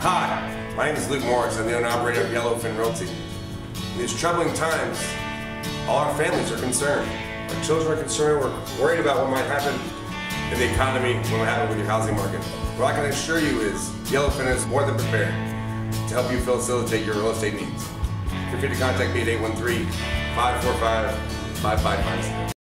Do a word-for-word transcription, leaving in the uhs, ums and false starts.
Hi, my name is Luke Morris. I'm the owner and operator of Yellowfin Realty. In these troubling times, all our families are concerned. Our children are concerned. We're worried about what might happen in the economy, what might happen with your housing market. What I can assure you is Yellowfin is more than prepared to help you facilitate your real estate needs. Feel free to contact me at eight one three, five four five, five five five seven.